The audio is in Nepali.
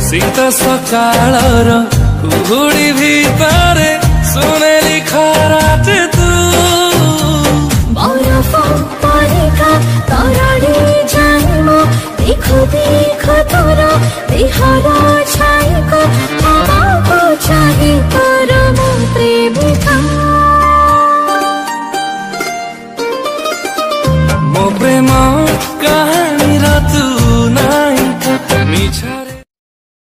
शीत सकाळर कुहुडी भितरे सुनेली खराट तू बरफ परेका तरडी जाइम देखो देखो तोर देहरा